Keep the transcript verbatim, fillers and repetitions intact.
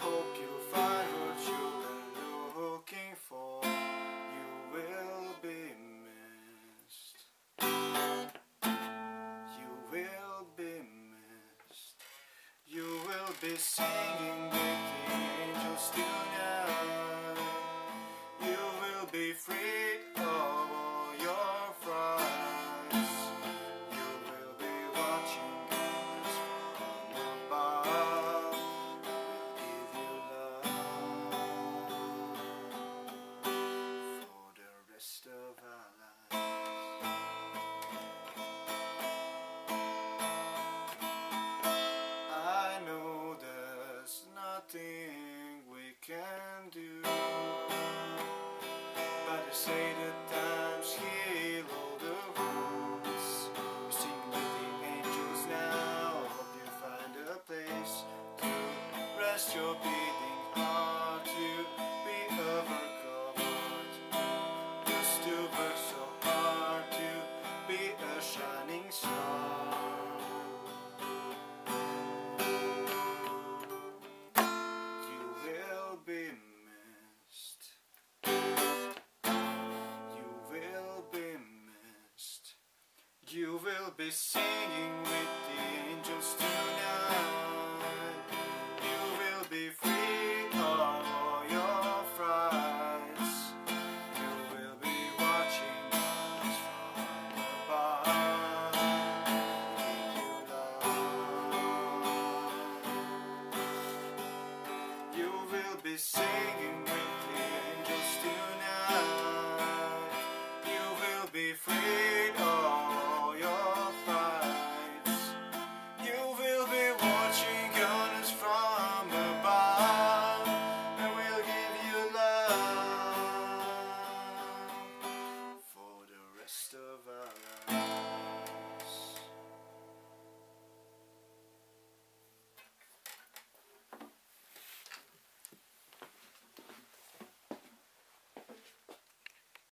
hope you find what you've been looking for. You will be missed. You will be missed. You will be singing with the angels tonight. You will be freed of all your frights. You will be watching us from above. We'll give you love for the rest of our lives. I know there's nothing we can do, but they say that times heal all the wounds. You sing with the angels now. Hope you find a place to rest your beating heart, to be overcovered. Used to work so hard to be a shining star. You will be missed. You will be missed. You will be singing with the angels tonight. You will be free of all your frights. You will be watching us from above. Give you love. You will be singing